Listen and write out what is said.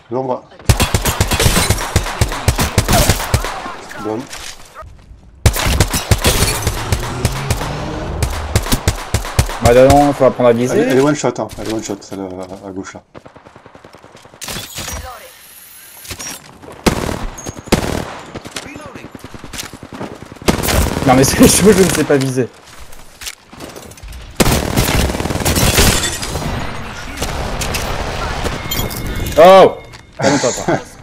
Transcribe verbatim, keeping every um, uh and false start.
L'ombre. Bon. Bah non, faut apprendre à viser. Elle, elle est one shot, hein. Elle est one shot, celle à, à gauche là. Non mais c'est chaud, je ne sais pas viser. Oh! Calme-toi, toi.